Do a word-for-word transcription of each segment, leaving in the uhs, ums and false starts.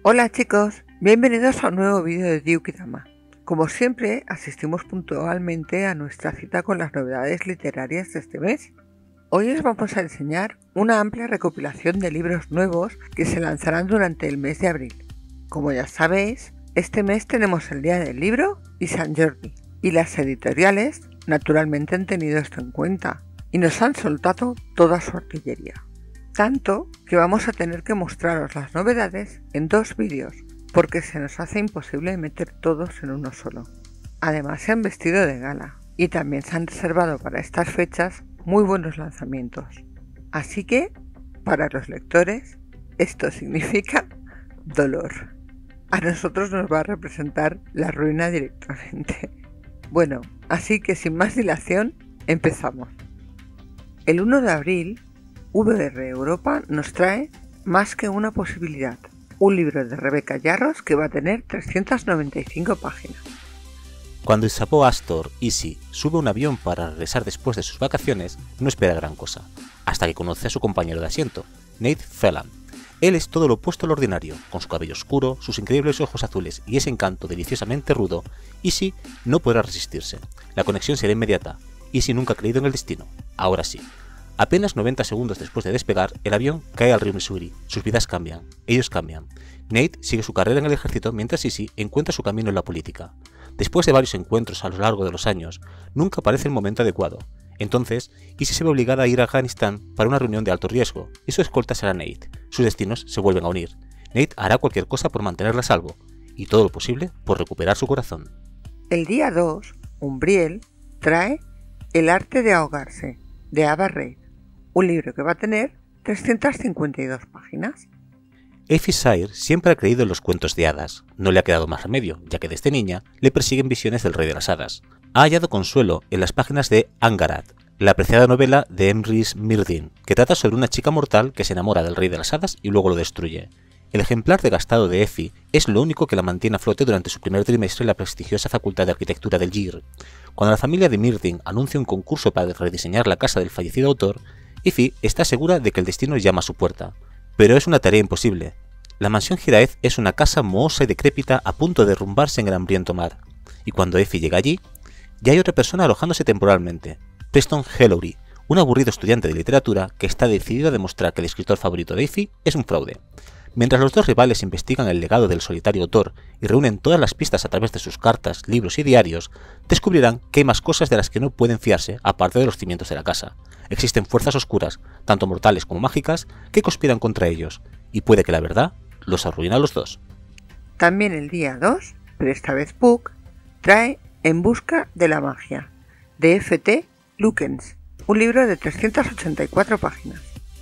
Hola chicos, bienvenidos a un nuevo vídeo de Ryukidama. Como siempre, asistimos puntualmente a nuestra cita con las novedades literarias de este mes. Hoy os vamos a enseñar una amplia recopilación de libros nuevos que se lanzarán durante el mes de abril. Como ya sabéis, este mes tenemos el Día del Libro y San Jordi, y las editoriales naturalmente han tenido esto en cuenta y nos han soltado toda su artillería. Tanto que vamos a tener que mostraros las novedades en dos vídeos, porque se nos hace imposible meter todos en uno solo. Además se han vestido de gala, y también se han reservado para estas fechas muy buenos lanzamientos. Así que, para los lectores, esto significa dolor. A nosotros nos va a representar la ruina directamente. Bueno, así que sin más dilación, empezamos. El uno de abril, V R Europa nos trae Más que una posibilidad, un libro de Rebeca Yarros que va a tener trescientas noventa y cinco páginas. Cuando el sapo Astor, Easy, sube a un avión para regresar después de sus vacaciones, no espera gran cosa, hasta que conoce a su compañero de asiento, Nate Phelan. Él es todo lo opuesto al ordinario, con su cabello oscuro, sus increíbles ojos azules y ese encanto deliciosamente rudo. Easy no podrá resistirse. La conexión será inmediata. Easy nunca ha creído en el destino. Ahora sí. Apenas noventa segundos después de despegar, el avión cae al río Missouri. Sus vidas cambian. Ellos cambian. Nate sigue su carrera en el ejército mientras Easy encuentra su camino en la política. Después de varios encuentros a lo largo de los años, nunca aparece el momento adecuado. Entonces, Easy se ve obligada a ir a Afganistán para una reunión de alto riesgo, y su escolta será Nate. Sus destinos se vuelven a unir. Nate hará cualquier cosa por mantenerla a salvo, y todo lo posible por recuperar su corazón. El día dos, Umbriel trae El arte de ahogarse, de Ava Reid, un libro que va a tener trescientas cincuenta y dos páginas. Effie Sire siempre ha creído en los cuentos de hadas. No le ha quedado más remedio, ya que desde niña le persiguen visiones del rey de las hadas. Ha hallado consuelo en las páginas de Angarat, la apreciada novela de Emrys Myrddin, que trata sobre una chica mortal que se enamora del rey de las hadas y luego lo destruye. El ejemplar desgastado de Effie es lo único que la mantiene a flote durante su primer trimestre en la prestigiosa Facultad de Arquitectura del G I R. Cuando la familia de Myrddin anuncia un concurso para rediseñar la casa del fallecido autor, Effie está segura de que el destino llama a su puerta. Pero es una tarea imposible. La mansión Giraeth es una casa mohosa y decrépita a punto de derrumbarse en el hambriento mar. Y cuando Effie llega allí, ya hay otra persona alojándose temporalmente, Preston Hellowry, un aburrido estudiante de literatura que está decidido a demostrar que el escritor favorito de Effie es un fraude. Mientras los dos rivales investigan el legado del solitario autor y reúnen todas las pistas a través de sus cartas, libros y diarios, descubrirán que hay más cosas de las que no pueden fiarse aparte de los cimientos de la casa. Existen fuerzas oscuras, tanto mortales como mágicas, que conspiran contra ellos, y puede que la verdad los arruine a los dos. También el día dos, pero esta vez Puck, trae En busca de la magia, de F T Lukens, un libro de trescientas ochenta y cuatro páginas.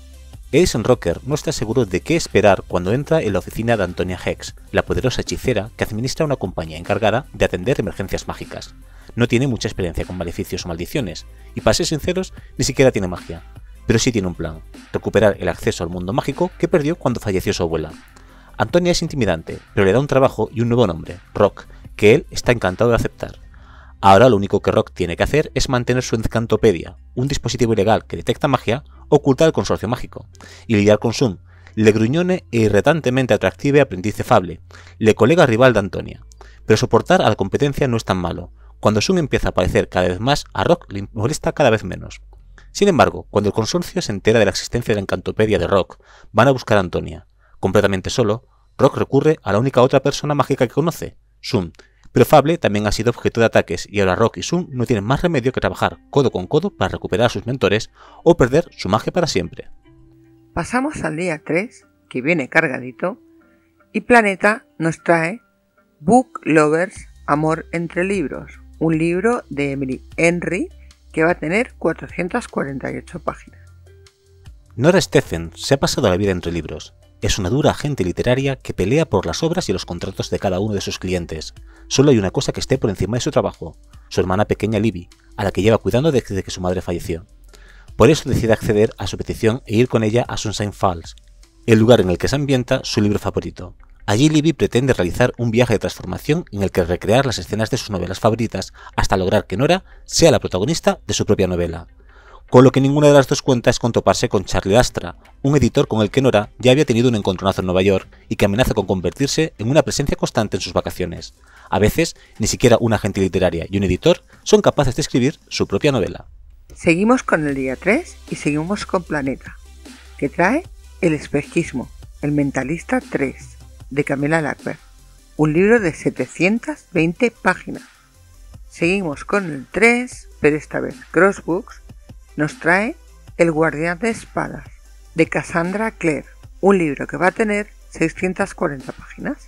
Edison Rocker no está seguro de qué esperar cuando entra en la oficina de Antonia Hex, la poderosa hechicera que administra una compañía encargada de atender emergencias mágicas. No tiene mucha experiencia con maleficios o maldiciones, y para ser sinceros, ni siquiera tiene magia. Pero sí tiene un plan: recuperar el acceso al mundo mágico que perdió cuando falleció su abuela. Antonia es intimidante, pero le da un trabajo y un nuevo nombre, Rock, que él está encantado de aceptar. Ahora lo único que Rock tiene que hacer es mantener su encantopedia, un dispositivo ilegal que detecta magia, oculta al consorcio mágico, y lidiar con Sun, le gruñone e irritantemente atractive aprendiz cefable, le colega rival de Antonia. Pero soportar a la competencia no es tan malo. Cuando Sun empieza a aparecer cada vez más, a Rock le molesta cada vez menos. Sin embargo, cuando el consorcio se entera de la existencia de la encantopedia de Rock, van a buscar a Antonia. Completamente solo, Rock recurre a la única otra persona mágica que conoce, Sun. Pero Fable también ha sido objeto de ataques y ahora Rock y Sun no tienen más remedio que trabajar codo con codo para recuperar a sus mentores o perder su magia para siempre. Pasamos al día tres, que viene cargadito, y Planeta nos trae Book Lovers, Amor entre libros, un libro de Emily Henry que va a tener cuatrocientas cuarenta y ocho páginas. Nora Stephen se ha pasado la vida entre libros. Es una dura agente literaria que pelea por las obras y los contratos de cada uno de sus clientes. Solo hay una cosa que esté por encima de su trabajo: su hermana pequeña Libby, a la que lleva cuidando desde que su madre falleció. Por eso decide acceder a su petición e ir con ella a Sunshine Falls, el lugar en el que se ambienta su libro favorito. Allí Libby pretende realizar un viaje de transformación en el que recrear las escenas de sus novelas favoritas hasta lograr que Nora sea la protagonista de su propia novela. con lo que ninguna de las dos cuenta es con toparse con Charlie Astra, un editor con el que Nora ya había tenido un encontronazo en Nueva York y que amenaza con convertirse en una presencia constante en sus vacaciones. A veces, ni siquiera una agente literaria y un editor son capaces de escribir su propia novela. Seguimos con el día tres y seguimos con Planeta, que trae El espejismo, el mentalista tres, de Camila Lackberg, un libro de setecientas veinte páginas. Seguimos con el tres, pero esta vez Crossbooks nos trae El guardián de espadas, de Cassandra Clare, un libro que va a tener seiscientas cuarenta páginas.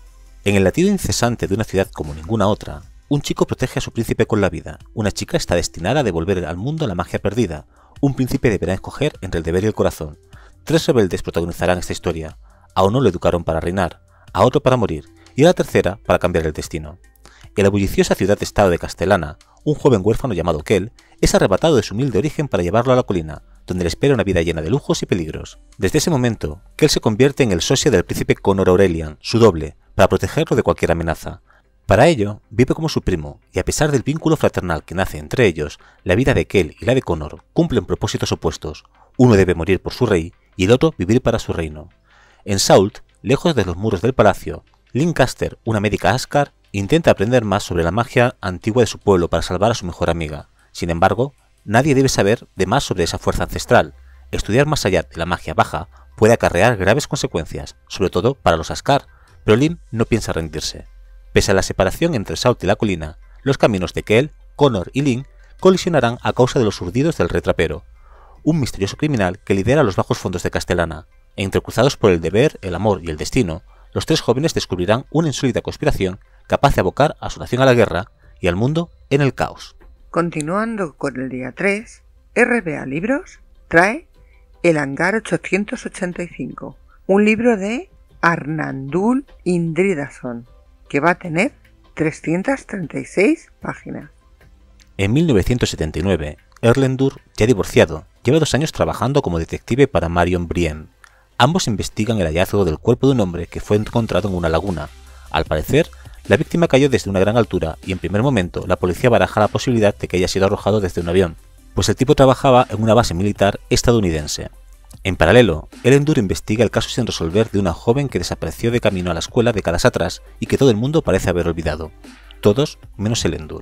En el latido incesante de una ciudad como ninguna otra, un chico protege a su príncipe con la vida, una chica está destinada a devolver al mundo la magia perdida, un príncipe deberá escoger entre el deber y el corazón. Tres rebeldes protagonizarán esta historia, a uno lo educaron para reinar, a otro para morir, y a la tercera para cambiar el destino. En la bulliciosa ciudad-estado de Castellana, un joven huérfano llamado Kel es arrebatado de su humilde origen para llevarlo a la colina, donde le espera una vida llena de lujos y peligros. Desde ese momento, Kel se convierte en el socio del príncipe Connor Aurelian, su doble, para protegerlo de cualquier amenaza. Para ello, vive como su primo, y a pesar del vínculo fraternal que nace entre ellos, la vida de Kel y la de Connor cumplen propósitos opuestos. Uno debe morir por su rey, y el otro vivir para su reino. En Salt, lejos de los muros del palacio, Lancaster, una médica Ascar, intenta aprender más sobre la magia antigua de su pueblo para salvar a su mejor amiga. Sin embargo, nadie debe saber de más sobre esa fuerza ancestral. Estudiar más allá de la magia baja puede acarrear graves consecuencias, sobre todo para los Ascar, pero Lynn no piensa rendirse. Pese a la separación entre Salt y la colina, los caminos de Kel, Connor y Lynn colisionarán a causa de los urdidos del Rey Trapero, un misterioso criminal que lidera los bajos fondos de Castellana. Entrecruzados por el deber, el amor y el destino, los tres jóvenes descubrirán una insólita conspiración capaz de abocar a su nación a la guerra y al mundo en el caos. Continuando con el día tres, R B A Libros trae El hangar ochocientos ochenta y cinco, un libro de Arnaldur Indridason, que va a tener trescientas treinta y seis páginas. En mil novecientos setenta y nueve, Erlendur, ya divorciado, lleva dos años trabajando como detective para Marion Brien. Ambos investigan el hallazgo del cuerpo de un hombre que fue encontrado en una laguna. Al parecer, la víctima cayó desde una gran altura y en primer momento la policía baraja la posibilidad de que haya sido arrojado desde un avión, pues el tipo trabajaba en una base militar estadounidense. En paralelo, Erlendur investiga el caso sin resolver de una joven que desapareció de camino a la escuela décadas atrás y que todo el mundo parece haber olvidado. Todos menos Erlendur.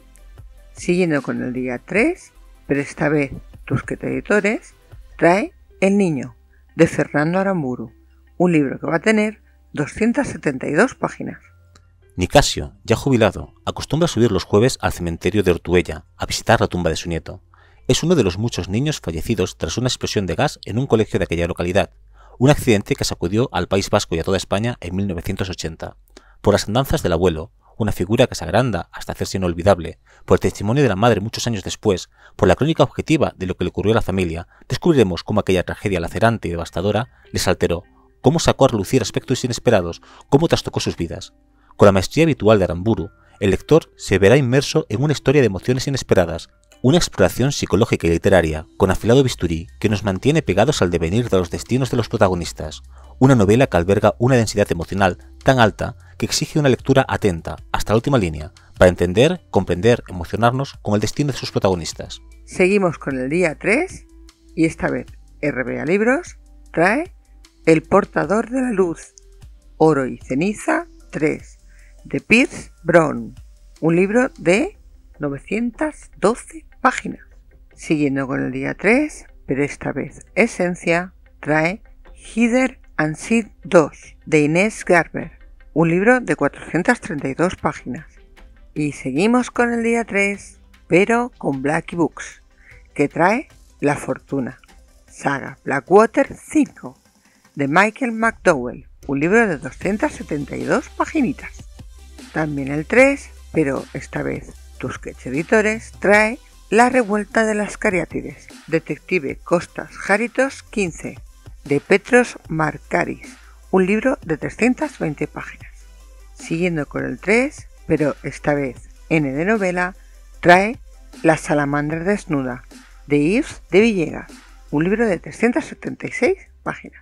Siguiendo con el día tres, pero esta vez Tusquets Editores trae El niño, de Fernando Aramburu, un libro que va a tener doscientas setenta y dos páginas. Nicasio, ya jubilado, acostumbra subir los jueves al cementerio de Ortuella a visitar la tumba de su nieto. Es uno de los muchos niños fallecidos tras una explosión de gas en un colegio de aquella localidad, un accidente que sacudió al País Vasco y a toda España en mil novecientos ochenta. Por las andanzas del abuelo, una figura que se agranda hasta hacerse inolvidable, por el testimonio de la madre muchos años después, por la crónica objetiva de lo que le ocurrió a la familia, descubriremos cómo aquella tragedia lacerante y devastadora les alteró, cómo sacó a relucir aspectos inesperados, cómo trastocó sus vidas. Con la maestría habitual de Aramburu, el lector se verá inmerso en una historia de emociones inesperadas, una exploración psicológica y literaria con afilado bisturí que nos mantiene pegados al devenir de los destinos de los protagonistas, una novela que alberga una densidad emocional tan alta que exige una lectura atenta hasta la última línea para entender, comprender, emocionarnos con el destino de sus protagonistas. Seguimos con el día tres y esta vez R B A Libros trae El portador de la luz, oro y ceniza tres, de Pierce Brown, un libro de novecientas doce páginas. Siguiendo con el día tres, pero esta vez Esencia, trae Heather and Sid dos, de Inés Garber, un libro de cuatrocientas treinta y dos páginas. Y seguimos con el día tres, pero con Blackie Books, que trae La fortuna, saga Blackwater cinco, de Michael McDowell, un libro de doscientas setenta y dos paginitas. También el tres, pero esta vez Tusquets Editores, trae La revuelta de las cariátides, detective Costas Járitos quince, de Petros Markaris, un libro de trescientas veinte páginas. Siguiendo con el tres, pero esta vez N de novela, trae La salamandra desnuda, de Yves de Villegas, un libro de trescientas setenta y seis páginas.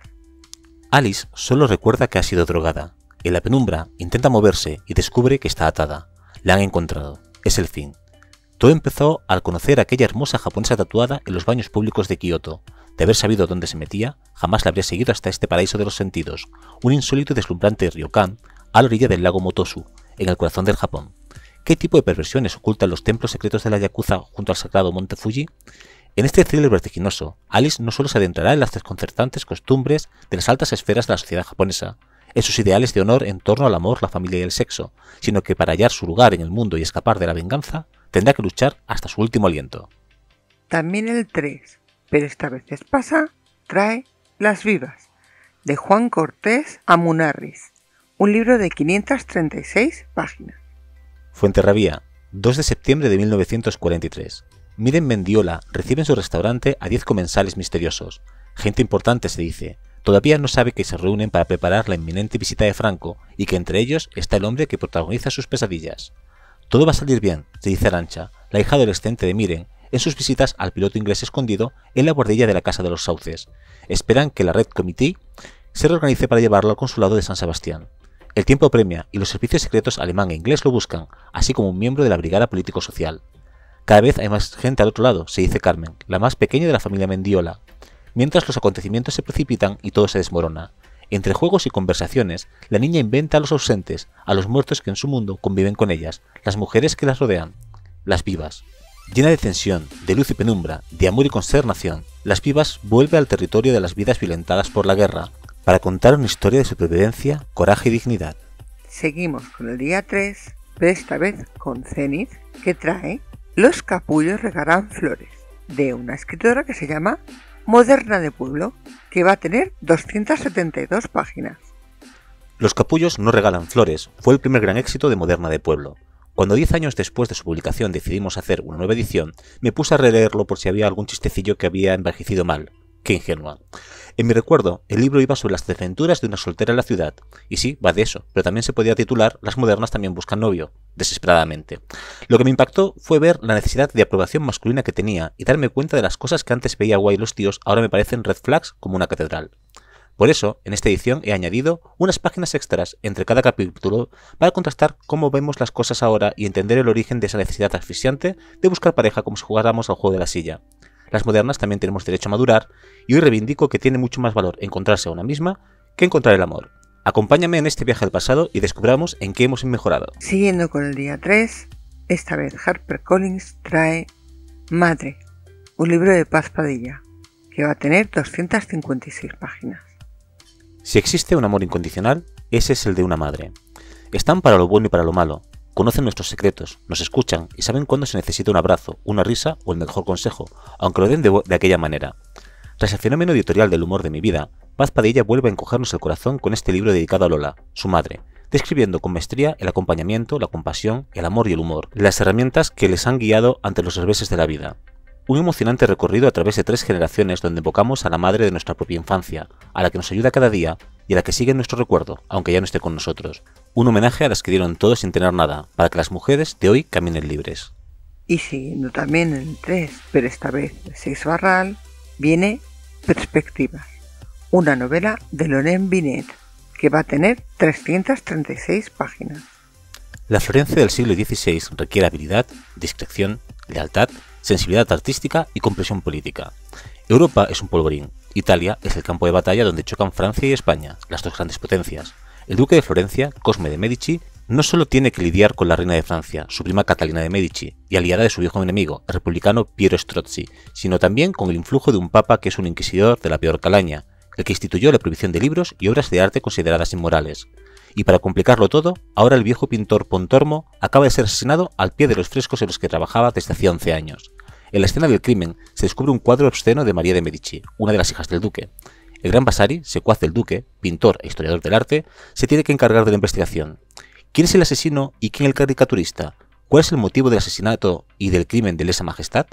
Alice solo recuerda que ha sido drogada. En la penumbra intenta moverse y descubre que está atada. La han encontrado. Es el fin. Todo empezó al conocer a aquella hermosa japonesa tatuada en los baños públicos de Kioto. De haber sabido dónde se metía, jamás la habría seguido hasta este paraíso de los sentidos, un insólito y deslumbrante ryokan a la orilla del lago Motosu, en el corazón del Japón. ¿Qué tipo de perversiones ocultan los templos secretos de la Yakuza junto al sagrado monte Fuji? En este thriller vertiginoso, Alice no solo se adentrará en las desconcertantes costumbres de las altas esferas de la sociedad japonesa, en sus ideales de honor en torno al amor, la familia y el sexo, sino que para hallar su lugar en el mundo y escapar de la venganza, tendrá que luchar hasta su último aliento. También el tres, pero esta vez Espasa, trae Las Vivas, de Juan Cortés Amunarriz, un libro de quinientas treinta y seis páginas. Fuenterrabía, dos de septiembre de mil novecientos cuarenta y tres. Miren Mendiola recibe en su restaurante a diez comensales misteriosos. Gente importante, se dice. Todavía no sabe que se reúnen para preparar la inminente visita de Franco y que entre ellos está el hombre que protagoniza sus pesadillas. Todo va a salir bien, se dice Arantxa, la hija adolescente de Miren, en sus visitas al piloto inglés escondido en la guardilla de la Casa de los Sauces. Esperan que la Red Committee se reorganice para llevarlo al consulado de San Sebastián. El tiempo apremia y los servicios secretos alemán e inglés lo buscan, así como un miembro de la Brigada Político-Social. Cada vez hay más gente al otro lado, se dice Carmen, la más pequeña de la familia Mendiola. Mientras los acontecimientos se precipitan y todo se desmorona. Entre juegos y conversaciones, la niña inventa a los ausentes, a los muertos que en su mundo conviven con ellas, las mujeres que las rodean, Las Vivas. Llena de tensión, de luz y penumbra, de amor y consternación, Las Vivas vuelve al territorio de las vidas violentadas por la guerra, para contar una historia de supervivencia, coraje y dignidad. Seguimos con el día tres, pero esta vez con Zenith, que trae Los capullos regarán flores, de una escritora que se llama Moderna de Pueblo, que va a tener doscientas setenta y dos páginas. Los capullos no regalan flores fue el primer gran éxito de Moderna de Pueblo. Cuando diez años después de su publicación decidimos hacer una nueva edición, me puse a releerlo por si había algún chistecillo que había envejecido mal. ¡Qué ingenua! En mi recuerdo, el libro iba sobre las desventuras de una soltera en la ciudad. Y sí, va de eso, pero también se podía titular Las modernas también buscan novio, desesperadamente. Lo que me impactó fue ver la necesidad de aprobación masculina que tenía y darme cuenta de las cosas que antes veía guay los tíos ahora me parecen red flags como una catedral. Por eso, en esta edición he añadido unas páginas extras entre cada capítulo para contrastar cómo vemos las cosas ahora y entender el origen de esa necesidad asfixiante de buscar pareja como si jugáramos al juego de la silla. Las modernas también tenemos derecho a madurar y hoy reivindico que tiene mucho más valor encontrarse a una misma que encontrar el amor. Acompáñame en este viaje al pasado y descubramos en qué hemos mejorado. Siguiendo con el día tres, esta vez HarperCollins trae Madre, un libro de Paz Padilla, que va a tener doscientas cincuenta y seis páginas. Si existe un amor incondicional, ese es el de una madre. Están para lo bueno y para lo malo. Conocen nuestros secretos, nos escuchan y saben cuándo se necesita un abrazo, una risa o el mejor consejo, aunque lo den de, de aquella manera. Tras el fenómeno editorial del humor de mi vida, Paz Padilla vuelve a encogernos el corazón con este libro dedicado a Lola, su madre, describiendo con maestría el acompañamiento, la compasión, el amor y el humor, las herramientas que les han guiado ante los reveses de la vida. Un emocionante recorrido a través de tres generaciones donde invocamos a la madre de nuestra propia infancia, a la que nos ayuda cada día y a la que sigue en nuestro recuerdo, aunque ya no esté con nosotros. Un homenaje a las que dieron todo sin tener nada, para que las mujeres de hoy caminen libres. Y siguiendo también en el tres, pero esta vez de Seix Barral, viene Perspectivas, una novela de Loren Binet, que va a tener trescientas treinta y seis páginas. La Florencia del siglo dieciséis requiere habilidad, discreción, lealtad, sensibilidad artística y comprensión política. Europa es un polvorín, Italia es el campo de batalla donde chocan Francia y España, las dos grandes potencias. El duque de Florencia, Cosme de Medici, no solo tiene que lidiar con la reina de Francia, su prima Catalina de Medici, y aliada de su viejo enemigo, el republicano Piero Strozzi, sino también con el influjo de un papa que es un inquisidor de la peor calaña, el que instituyó la prohibición de libros y obras de arte consideradas inmorales. Y para complicarlo todo, ahora el viejo pintor Pontormo acaba de ser asesinado al pie de los frescos en los que trabajaba desde hacía once años. En la escena del crimen se descubre un cuadro obsceno de María de Medici, una de las hijas del duque. El gran Vasari, secuaz del duque, pintor e historiador del arte, se tiene que encargar de la investigación. ¿Quién es el asesino y quién el caricaturista? ¿Cuál es el motivo del asesinato y del crimen de lesa majestad?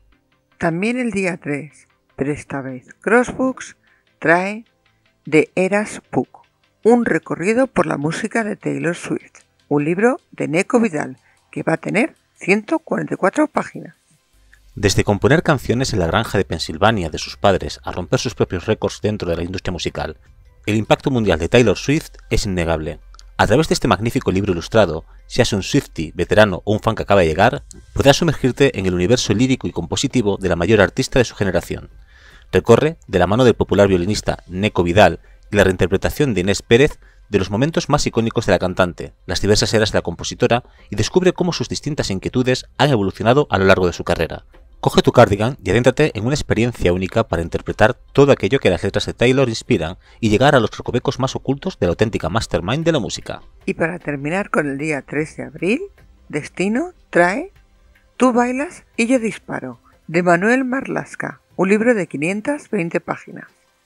También el día tres, pero esta vez Crossbooks, trae The Eras Book, un recorrido por la música de Taylor Swift, un libro de Neko Vidal que va a tener ciento cuarenta y cuatro páginas. Desde componer canciones en la granja de Pensilvania de sus padres a romper sus propios récords dentro de la industria musical, el impacto mundial de Taylor Swift es innegable. A través de este magnífico libro ilustrado, seas un Swiftie, veterano o un fan que acaba de llegar, podrás sumergirte en el universo lírico y compositivo de la mayor artista de su generación. Recorre, de la mano del popular violinista Neco Vidal y la reinterpretación de Inés Pérez, de los momentos más icónicos de la cantante, las diversas eras de la compositora, y descubre cómo sus distintas inquietudes han evolucionado a lo largo de su carrera. Coge tu cardigan y adéntrate en una experiencia única para interpretar todo aquello que las letras de Taylor inspiran y llegar a los recovecos más ocultos de la auténtica mastermind de la música. Y para terminar con el día tres de abril, Destino trae Tú bailas y yo disparo, de Manuel Marlaska, un libro de quinientas veinte páginas.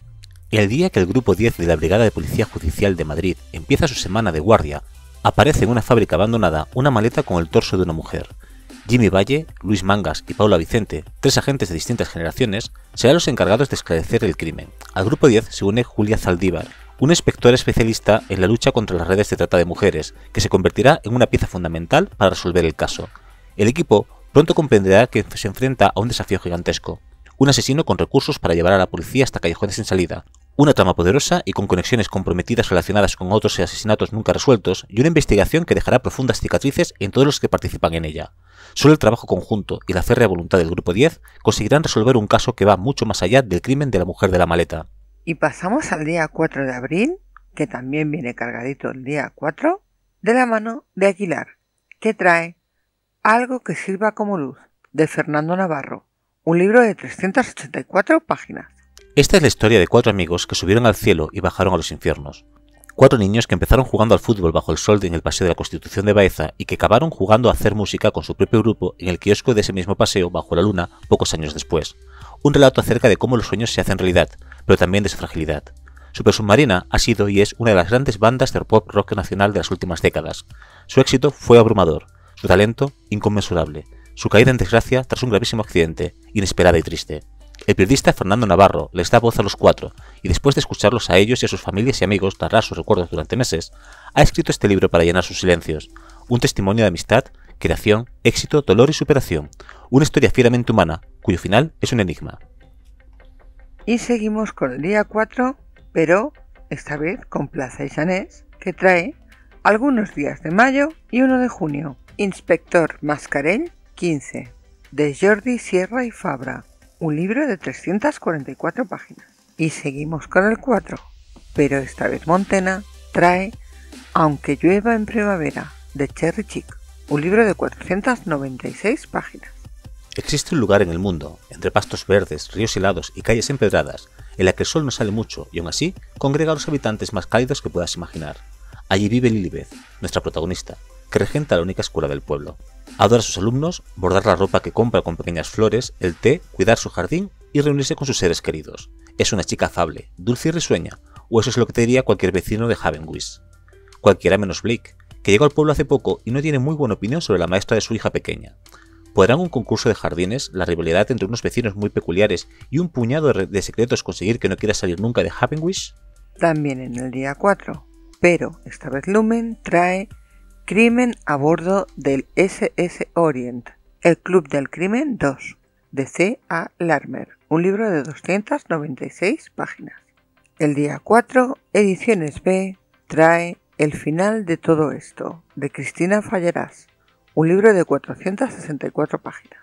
El día que el Grupo diez de la Brigada de Policía Judicial de Madrid empieza su semana de guardia, aparece en una fábrica abandonada una maleta con el torso de una mujer. Jimmy Valle, Luis Mangas y Paula Vicente, tres agentes de distintas generaciones, serán los encargados de esclarecer el crimen. Al Grupo diez se une Julia Zaldívar, una inspectora especialista en la lucha contra las redes de trata de mujeres, que se convertirá en una pieza fundamental para resolver el caso. El equipo pronto comprenderá que se enfrenta a un desafío gigantesco: un asesino con recursos para llevar a la policía hasta callejones sin salida, una trama poderosa y con conexiones comprometidas relacionadas con otros asesinatos nunca resueltos, y una investigación que dejará profundas cicatrices en todos los que participan en ella. Solo el trabajo conjunto y la férrea voluntad del Grupo diez conseguirán resolver un caso que va mucho más allá del crimen de la mujer de la maleta. Y pasamos al día cuatro de abril, que también viene cargadito el día cuatro, de la mano de Aguilar, que trae Algo que sirva como luz, de Fernando Navarro, un libro de trescientas ochenta y cuatro páginas. Esta es la historia de cuatro amigos que subieron al cielo y bajaron a los infiernos. Cuatro niños que empezaron jugando al fútbol bajo el sol en el paseo de la Constitución de Baeza y que acabaron jugando a hacer música con su propio grupo en el kiosco de ese mismo paseo bajo la luna pocos años después. Un relato acerca de cómo los sueños se hacen realidad, pero también de su fragilidad. Super Submarina ha sido y es una de las grandes bandas de pop rock nacional de las últimas décadas. Su éxito fue abrumador, su talento inconmensurable, su caída en desgracia tras un gravísimo accidente, inesperada y triste. El periodista Fernando Navarro les da voz a los cuatro, y después de escucharlos a ellos y a sus familias y amigos narrar sus recuerdos durante meses, ha escrito este libro para llenar sus silencios, un testimonio de amistad, creación, éxito, dolor y superación, una historia fieramente humana, cuyo final es un enigma. Y seguimos con el día cuatro, pero esta vez con Plaza y Sanés, que trae Algunos días de mayo y uno de junio. Inspector Mascarell, quince, de Jordi Sierra y Fabra, un libro de trescientas cuarenta y cuatro páginas. Y seguimos con el cuatro, pero esta vez Montena trae Aunque llueva en primavera, de Cherry Chick, un libro de cuatrocientas noventa y seis páginas. Existe un lugar en el mundo, entre pastos verdes, ríos helados y calles empedradas, en la que el sol no sale mucho y aún así congrega a los habitantes más cálidos que puedas imaginar. Allí vive Lilibeth, nuestra protagonista, que regenta la única escuela del pueblo. Adora a sus alumnos, bordar la ropa que compra con pequeñas flores, el té, cuidar su jardín y reunirse con sus seres queridos. Es una chica afable, dulce y risueña, o eso es lo que te diría cualquier vecino de Havenwish. Cualquiera menos Blake, que llegó al pueblo hace poco y no tiene muy buena opinión sobre la maestra de su hija pequeña. ¿Podrán un concurso de jardines, la rivalidad entre unos vecinos muy peculiares y un puñado de secretos conseguir que no quiera salir nunca de Havenwish? También en el día cuatro, pero esta vez Lumen trae Crimen a bordo del ese ese Orient, el Club del Crimen dos, de C A Larmer, un libro de doscientas noventa y seis páginas. El día cuatro, Ediciones B, trae El final de todo esto, de Cristina Fallarás, un libro de cuatrocientas sesenta y cuatro páginas.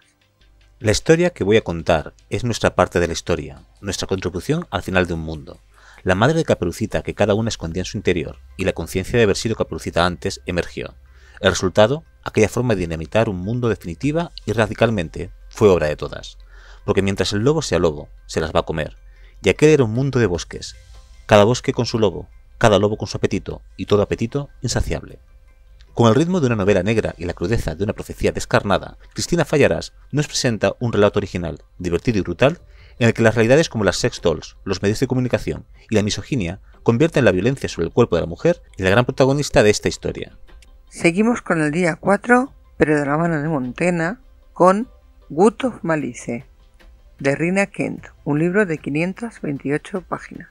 La historia que voy a contar es nuestra parte de la historia, nuestra contribución al final de un mundo. La madre de Caperucita que cada una escondía en su interior y la conciencia de haber sido Caperucita antes emergió. El resultado, aquella forma de dinamitar un mundo definitiva y radicalmente, fue obra de todas. Porque mientras el lobo sea lobo, se las va a comer. Y aquel era un mundo de bosques. Cada bosque con su lobo, cada lobo con su apetito y todo apetito insaciable. Con el ritmo de una novela negra y la crudeza de una profecía descarnada, Cristina Fallarás nos presenta un relato original, divertido y brutal, en el que las realidades como las sex dolls, los medios de comunicación y la misoginia convierten la violencia sobre el cuerpo de la mujer en la gran protagonista de esta historia. Seguimos con el día cuatro, pero de la mano de Montena, con Good of Malice, de Rina Kent, un libro de quinientas veintiocho páginas.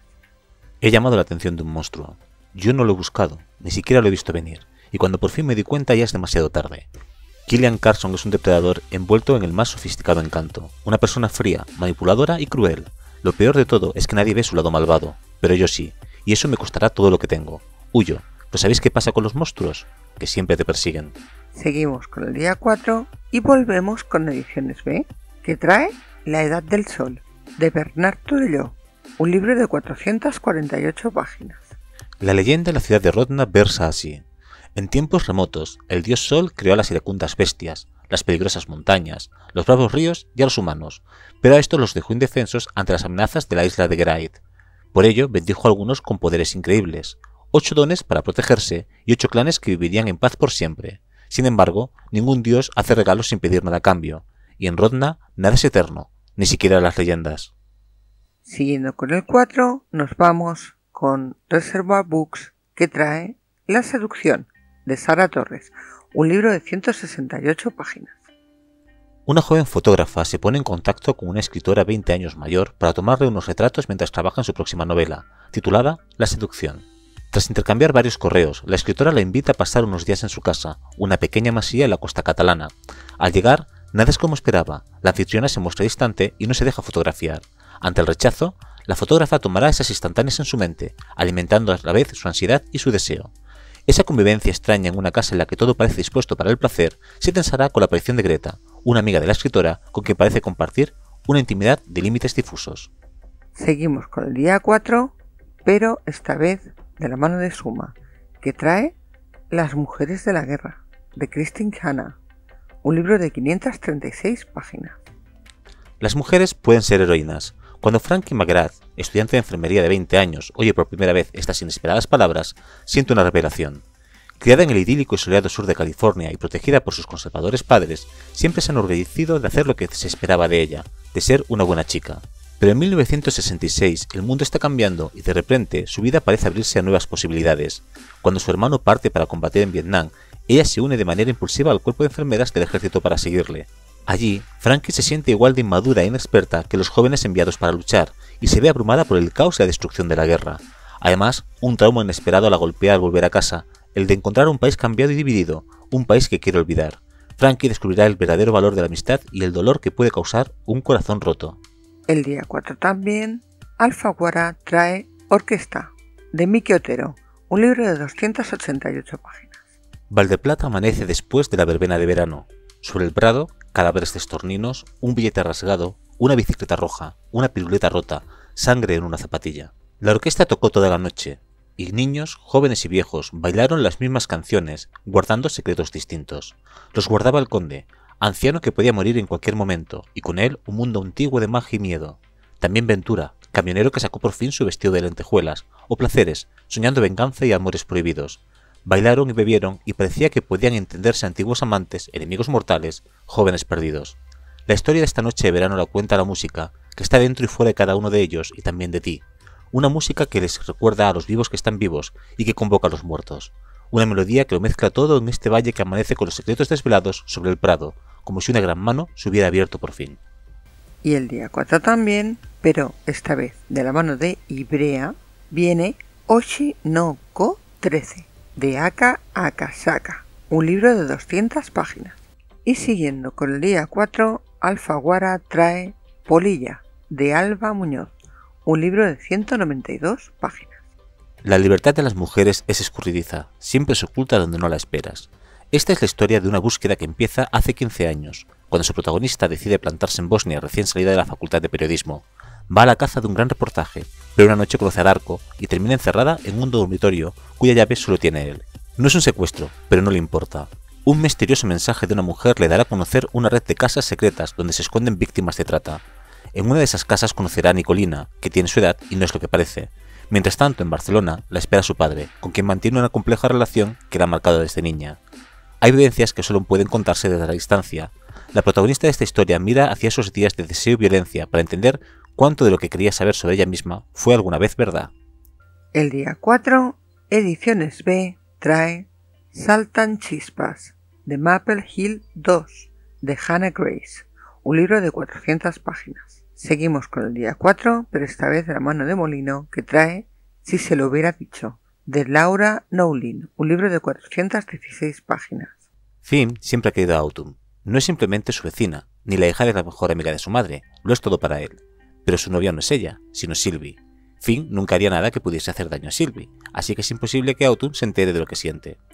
He llamado la atención de un monstruo. Yo no lo he buscado, ni siquiera lo he visto venir, y cuando por fin me di cuenta ya es demasiado tarde. Killian Carson es un depredador envuelto en el más sofisticado encanto, una persona fría, manipuladora y cruel. Lo peor de todo es que nadie ve su lado malvado, pero yo sí, y eso me costará todo lo que tengo. Huyo, ¿pero sabéis qué pasa con los monstruos? que siempre te persiguen. Seguimos con el día cuatro y volvemos con Ediciones B, que trae La Edad del Sol, de Bernard Tudelló, un libro de cuatrocientas cuarenta y ocho páginas. La leyenda de la ciudad de Rodna versa así. En tiempos remotos, el dios Sol creó a las iracundas bestias, las peligrosas montañas, los bravos ríos y a los humanos, pero a estos los dejó indefensos ante las amenazas de la isla de Geraid. Por ello, bendijo a algunos con poderes increíbles, ocho dones para protegerse y ocho clanes que vivirían en paz por siempre. Sin embargo, ningún dios hace regalos sin pedir nada a cambio, y en Rodna nada es eterno, ni siquiera las leyendas. Siguiendo con el cuatro, nos vamos con Reservoir Books, que trae La Seducción, de Sara Torres, un libro de ciento sesenta y ocho páginas. Una joven fotógrafa se pone en contacto con una escritora veinte años mayor para tomarle unos retratos mientras trabaja en su próxima novela, titulada La Seducción. Tras intercambiar varios correos, la escritora la invita a pasar unos días en su casa, una pequeña masía en la costa catalana. Al llegar, nada es como esperaba, la anfitriona se muestra distante y no se deja fotografiar. Ante el rechazo, la fotógrafa tomará esas instantáneas en su mente, alimentando a la vez su ansiedad y su deseo. Esa convivencia extraña en una casa en la que todo parece dispuesto para el placer se tensará con la aparición de Greta, una amiga de la escritora con quien parece compartir una intimidad de límites difusos. Seguimos con el día cuatro, pero esta vez de la mano de Suma, que trae Las mujeres de la guerra, de Christine Hanna, un libro de quinientas treinta y seis páginas. Las mujeres pueden ser heroínas. Cuando Frankie McGrath, estudiante de enfermería de veinte años, oye por primera vez estas inesperadas palabras, siente una revelación. Criada en el idílico y soleado sur de California y protegida por sus conservadores padres, siempre se ha enorgullecido de hacer lo que se esperaba de ella, de ser una buena chica. Pero en mil novecientos sesenta y seis el mundo está cambiando y de repente su vida parece abrirse a nuevas posibilidades. Cuando su hermano parte para combatir en Vietnam, ella se une de manera impulsiva al cuerpo de enfermeras del ejército para seguirle. Allí, Frankie se siente igual de inmadura e inexperta que los jóvenes enviados para luchar y se ve abrumada por el caos y la destrucción de la guerra. Además, un trauma inesperado la golpea al volver a casa, el de encontrar un país cambiado y dividido, un país que quiere olvidar. Frankie descubrirá el verdadero valor de la amistad y el dolor que puede causar un corazón roto. El día cuatro también, Alfaguara trae Orquesta, de Miki Otero, un libro de doscientas ochenta y ocho páginas. Valdeplata amanece después de la verbena de verano. Sobre el prado, cadáveres de estorninos, un billete rasgado, una bicicleta roja, una piruleta rota, sangre en una zapatilla. La orquesta tocó toda la noche, y niños, jóvenes y viejos bailaron las mismas canciones, guardando secretos distintos. Los guardaba el conde, anciano que podía morir en cualquier momento, y con él un mundo antiguo de magia y miedo. También Ventura, camionero que sacó por fin su vestido de lentejuelas, o Placeres, soñando venganza y amores prohibidos. Bailaron y bebieron y parecía que podían entenderse antiguos amantes, enemigos mortales, jóvenes perdidos. La historia de esta noche de verano la cuenta la música, que está dentro y fuera de cada uno de ellos y también de ti. Una música que les recuerda a los vivos que están vivos y que convoca a los muertos. Una melodía que lo mezcla todo en este valle que amanece con los secretos desvelados sobre el prado, como si una gran mano se hubiera abierto por fin. Y el día cuatro también, pero esta vez de la mano de Ibrea, viene Oshi no Ko trece, de Aka Akasaka, un libro de doscientas páginas. Y siguiendo con el día cuatro, Alfaguara trae Polilla, de Alba Muñoz, un libro de ciento noventa y dos páginas. La libertad de las mujeres es escurridiza, siempre se oculta donde no la esperas. Esta es la historia de una búsqueda que empieza hace quince años, cuando su protagonista decide plantarse en Bosnia recién salida de la facultad de periodismo. Va a la caza de un gran reportaje, pero una noche conoce a Darko y termina encerrada en un dormitorio cuya llave solo tiene él. No es un secuestro, pero no le importa. Un misterioso mensaje de una mujer le dará a conocer una red de casas secretas donde se esconden víctimas de trata. En una de esas casas conocerá a Nicolina, que tiene su edad y no es lo que parece. Mientras tanto, en Barcelona, la espera su padre, con quien mantiene una compleja relación que la ha marcado desde niña. Hay vivencias que solo pueden contarse desde la distancia. La protagonista de esta historia mira hacia esos días de deseo y violencia para entender cuánto de lo que quería saber sobre ella misma fue alguna vez verdad. El día cuatro, Ediciones B, trae Saltan Chispas, de Maple Hill dos, de Hannah Grace, un libro de cuatrocientas páginas. Seguimos con el día cuatro, pero esta vez de la mano de Molino, que trae Si se lo hubiera dicho, de Laura Nowlin, un libro de cuatrocientas dieciséis páginas. Finn siempre ha querido a Autumn. No es simplemente su vecina, ni la hija de la mejor amiga de su madre, lo es todo para él. Pero su novia no es ella, sino Sylvie. Finn nunca haría nada que pudiese hacer daño a Sylvie, así que es imposible que Autumn se entere de lo que siente.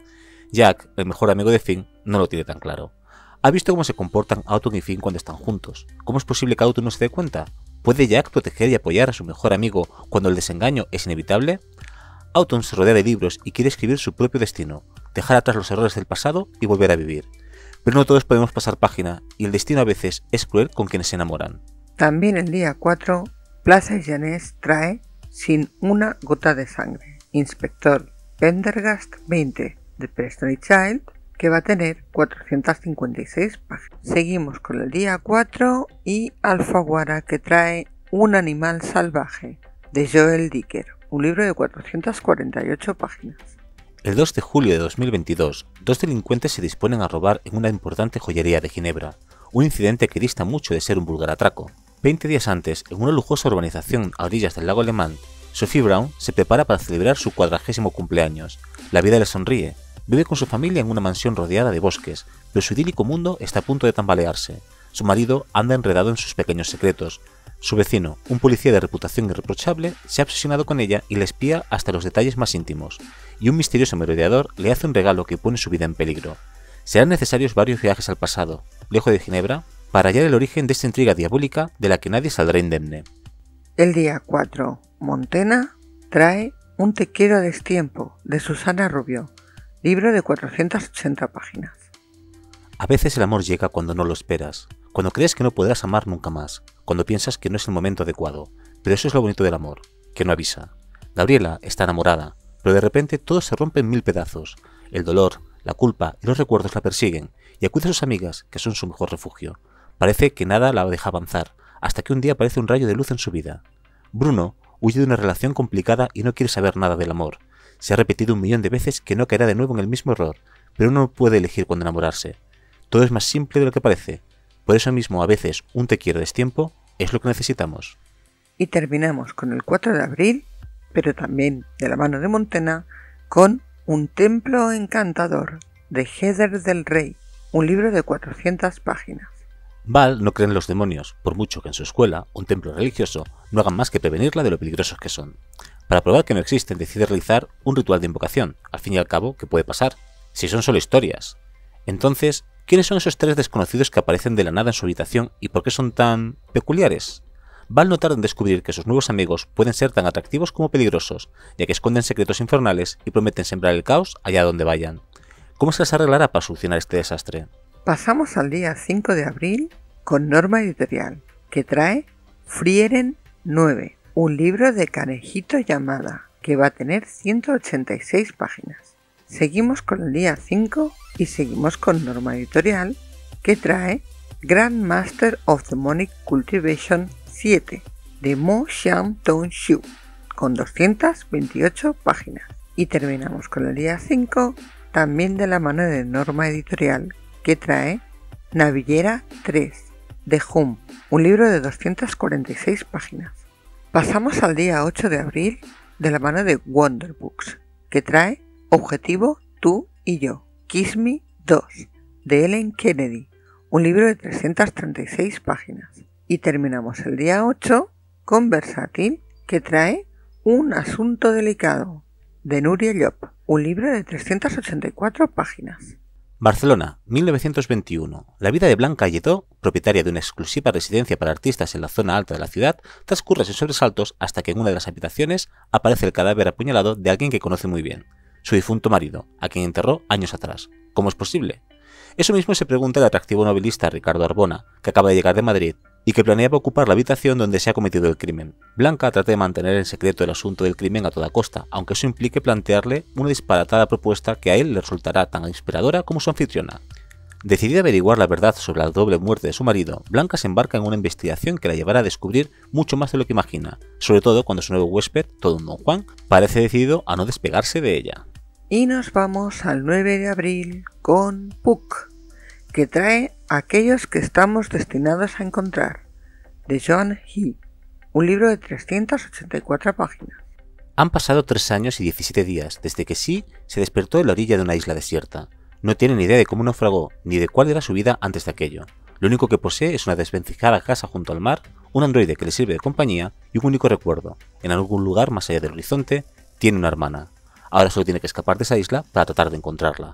Jack, el mejor amigo de Finn, no lo tiene tan claro. ¿Ha visto cómo se comportan Autumn y Finn cuando están juntos? ¿Cómo es posible que Autumn no se dé cuenta? ¿Puede Jack proteger y apoyar a su mejor amigo cuando el desengaño es inevitable? Autumn se rodea de libros y quiere escribir su propio destino, dejar atrás los errores del pasado y volver a vivir. Pero no todos podemos pasar página, y el destino a veces es cruel con quienes se enamoran. También el día cuatro, Plaza Janés trae Sin una gota de sangre, Inspector Pendergast veinte de Preston y Child, que va a tener cuatrocientas cincuenta y seis páginas. Seguimos con el día cuatro y Alfaguara, que trae Un animal salvaje de Joel Dicker, un libro de cuatrocientas cuarenta y ocho páginas. El dos de julio de dos mil veintidós, dos delincuentes se disponen a robar en una importante joyería de Ginebra, un incidente que dista mucho de ser un vulgar atraco. Veinte días antes, en una lujosa urbanización a orillas del lago Alemán, Sophie Brown se prepara para celebrar su cuadragésimo cumpleaños. La vida le sonríe, vive con su familia en una mansión rodeada de bosques, pero su idílico mundo está a punto de tambalearse. Su marido anda enredado en sus pequeños secretos. Su vecino, un policía de reputación irreprochable, se ha obsesionado con ella y la espía hasta los detalles más íntimos, y un misterioso merodeador le hace un regalo que pone su vida en peligro. Serán necesarios varios viajes al pasado, lejos de Ginebra, para hallar el origen de esta intriga diabólica de la que nadie saldrá indemne. El día cuatro, Montena trae Un te quiero a destiempo de Susana Rubio, libro de cuatrocientas ochenta páginas. A veces el amor llega cuando no lo esperas, cuando crees que no podrás amar nunca más, cuando piensas que no es el momento adecuado, pero eso es lo bonito del amor, que no avisa. Gabriela está enamorada, pero de repente todo se rompe en mil pedazos. El dolor, la culpa y los recuerdos la persiguen, y acude a sus amigas, que son su mejor refugio. Parece que nada la deja avanzar, hasta que un día aparece un rayo de luz en su vida. Bruno huye de una relación complicada y no quiere saber nada del amor. Se ha repetido un millón de veces que no caerá de nuevo en el mismo error, pero uno no puede elegir cuándo enamorarse. Todo es más simple de lo que parece. Por eso mismo a veces un te quiero a destiempo es lo que necesitamos. Y terminamos con el cuatro de abril, pero también de la mano de Montena, con Un templo encantador de Heather del Rey, un libro de cuatrocientas páginas. Val no cree en los demonios, por mucho que en su escuela, un templo religioso, no hagan más que prevenirla de lo peligrosos que son. Para probar que no existen, decide realizar un ritual de invocación. Al fin y al cabo, ¿qué puede pasar? Si son solo historias. Entonces, ¿quiénes son esos tres desconocidos que aparecen de la nada en su habitación y por qué son tan peculiares? Val no tarda en descubrir que sus nuevos amigos pueden ser tan atractivos como peligrosos, ya que esconden secretos infernales y prometen sembrar el caos allá donde vayan. ¿Cómo se las arreglará para solucionar este desastre? Pasamos al día cinco de abril con Norma Editorial, que trae Frieren nueve, un libro de Canejito Llamada, que va a tener ciento ochenta y seis páginas. Seguimos con el día cinco y seguimos con Norma Editorial, que trae Grand Master of Demonic Cultivation siete, de Mo Xiang Tong Xiu, con doscientas veintiocho páginas. Y terminamos con el día cinco, también de la mano de Norma Editorial, que trae Navillera tres, de Hum, un libro de doscientas cuarenta y seis páginas. Pasamos al día ocho de abril, de la mano de Wonder Books, que trae Objetivo Tú y Yo, Kiss Me dos, de Ellen Kennedy, un libro de trescientas treinta y seis páginas. Y terminamos el día ocho con Versátil, que trae Un asunto delicado, de Nuria Llop, un libro de trescientas ochenta y cuatro páginas. Barcelona, mil novecientos veintiuno. La vida de Blanca Lledó, propietaria de una exclusiva residencia para artistas en la zona alta de la ciudad, transcurre sin sobresaltos hasta que en una de las habitaciones aparece el cadáver apuñalado de alguien que conoce muy bien, su difunto marido, a quien enterró años atrás. ¿Cómo es posible? Eso mismo se pregunta el atractivo novelista Ricardo Arbona, que acaba de llegar de Madrid y que planeaba ocupar la habitación donde se ha cometido el crimen. Blanca trata de mantener en secreto el asunto del crimen a toda costa, aunque eso implique plantearle una disparatada propuesta que a él le resultará tan inspiradora como su anfitriona. Decidida a averiguar la verdad sobre la doble muerte de su marido, Blanca se embarca en una investigación que la llevará a descubrir mucho más de lo que imagina, sobre todo cuando su nuevo huésped, todo un don Juan, parece decidido a no despegarse de ella. Y nos vamos al nueve de abril con Puck, que trae Aquellos que estamos destinados a encontrar, de Joan Hill, un libro de trescientas ochenta y cuatro páginas. Han pasado tres años y diecisiete días desde que Sí se despertó en la orilla de una isla desierta. No tiene ni idea de cómo naufragó, ni de cuál era su vida antes de aquello. Lo único que posee es una desvencijada casa junto al mar, un androide que le sirve de compañía y un único recuerdo. En algún lugar más allá del horizonte, tiene una hermana. Ahora solo tiene que escapar de esa isla para tratar de encontrarla.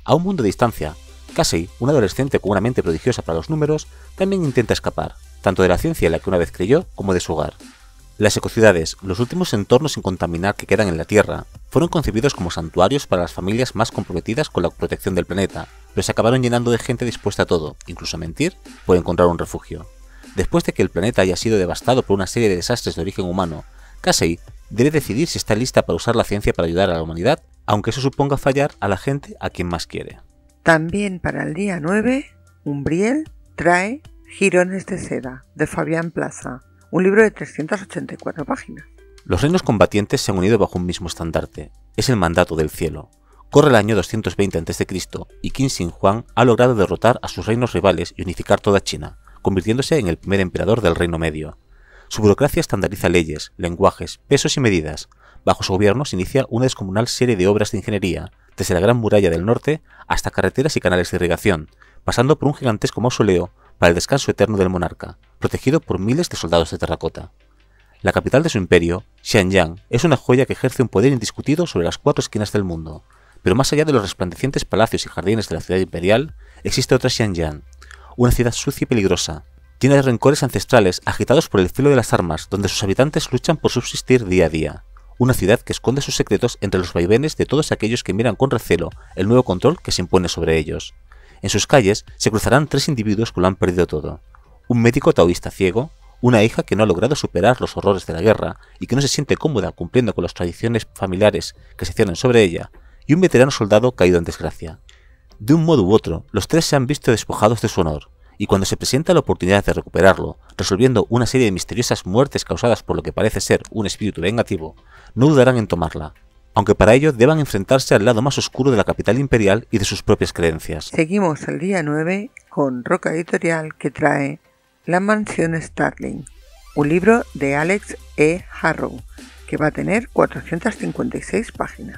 A un mundo de distancia, Casey, un adolescente con una mente prodigiosa para los números, también intenta escapar, tanto de la ciencia en la que una vez creyó como de su hogar. Las ecociudades, los últimos entornos sin contaminar que quedan en la Tierra, fueron concebidos como santuarios para las familias más comprometidas con la protección del planeta, pero se acabaron llenando de gente dispuesta a todo, incluso a mentir, por encontrar un refugio. Después de que el planeta haya sido devastado por una serie de desastres de origen humano, Casey debe decidir si está lista para usar la ciencia para ayudar a la humanidad, aunque eso suponga fallar a la gente a quien más quiere. También para el día nueve, Umbriel trae Jirones de seda, de Fabián Plaza, un libro de trescientas ochenta y cuatro páginas. Los reinos combatientes se han unido bajo un mismo estandarte. Es el mandato del cielo. Corre el año doscientos veinte antes de Cristo y Qin Shi Huang ha logrado derrotar a sus reinos rivales y unificar toda China, convirtiéndose en el primer emperador del Reino Medio. Su burocracia estandariza leyes, lenguajes, pesos y medidas. Bajo su gobierno se inicia una descomunal serie de obras de ingeniería, desde la Gran Muralla del Norte hasta carreteras y canales de irrigación, pasando por un gigantesco mausoleo para el descanso eterno del monarca, protegido por miles de soldados de terracota. La capital de su imperio, Xianyang, es una joya que ejerce un poder indiscutido sobre las cuatro esquinas del mundo, pero más allá de los resplandecientes palacios y jardines de la ciudad imperial, existe otra Xianyang, una ciudad sucia y peligrosa, llena de rencores ancestrales agitados por el filo de las armas, donde sus habitantes luchan por subsistir día a día. Una ciudad que esconde sus secretos entre los vaivenes de todos aquellos que miran con recelo el nuevo control que se impone sobre ellos. En sus calles se cruzarán tres individuos que lo han perdido todo. Un médico taoísta ciego, una hija que no ha logrado superar los horrores de la guerra y que no se siente cómoda cumpliendo con las tradiciones familiares que se ciernen sobre ella, y un veterano soldado caído en desgracia. De un modo u otro, los tres se han visto despojados de su honor, y cuando se presenta la oportunidad de recuperarlo, resolviendo una serie de misteriosas muertes causadas por lo que parece ser un espíritu vengativo, no dudarán en tomarla, aunque para ello deban enfrentarse al lado más oscuro de la capital imperial y de sus propias creencias. Seguimos el día nueve con Roca Editorial, que trae La Mansión Starling, un libro de Alex E. Harrow, que va a tener cuatrocientas cincuenta y seis páginas.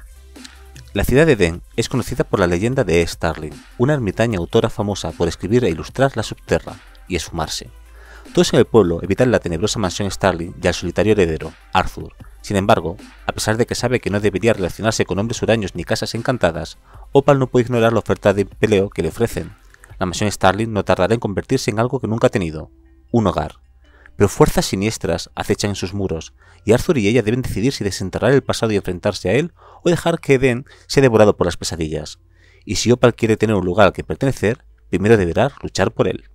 La ciudad de Edén es conocida por la leyenda de E. Starling, una ermitaña autora famosa por escribir e ilustrar la Subterra y esfumarse. Todos en el pueblo evitan la tenebrosa mansión Starling y al solitario heredero, Arthur. Sin embargo, a pesar de que sabe que no debería relacionarse con hombres huraños ni casas encantadas, Opal no puede ignorar la oferta de empleo que le ofrecen. La mansión Starling no tardará en convertirse en algo que nunca ha tenido, un hogar. Pero fuerzas siniestras acechan en sus muros, y Arthur y ella deben decidir si desenterrar el pasado y enfrentarse a él, o dejar que Edén sea devorado por las pesadillas. Y si Opal quiere tener un lugar al que pertenecer, primero deberá luchar por él.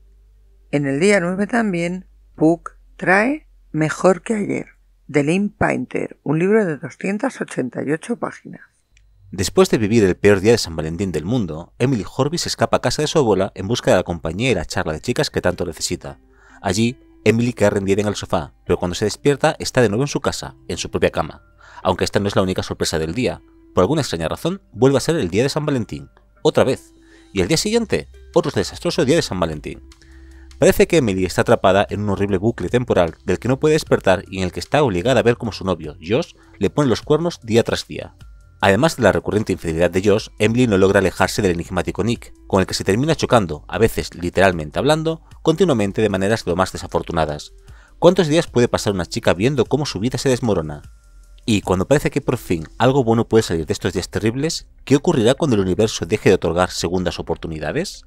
En el día nueve también, Puck trae Mejor que ayer, de Lynn Painter, un libro de doscientas ochenta y ocho páginas. Después de vivir el peor día de San Valentín del mundo, Emily Horby escapa a casa de su abuela en busca de la compañía y la charla de chicas que tanto necesita. Allí, Emily queda rendida en el sofá, pero cuando se despierta está de nuevo en su casa, en su propia cama. Aunque esta no es la única sorpresa del día, por alguna extraña razón vuelve a ser el día de San Valentín, otra vez, y el día siguiente, otro desastroso día de San Valentín. Parece que Emily está atrapada en un horrible bucle temporal del que no puede despertar y en el que está obligada a ver cómo su novio, Josh, le pone los cuernos día tras día. Además de la recurrente infidelidad de Josh, Emily no logra alejarse del enigmático Nick, con el que se termina chocando, a veces literalmente hablando, continuamente de maneras lo más desafortunadas. ¿Cuántos días puede pasar una chica viendo cómo su vida se desmorona? Y cuando parece que por fin algo bueno puede salir de estos días terribles, ¿qué ocurrirá cuando el universo deje de otorgar segundas oportunidades?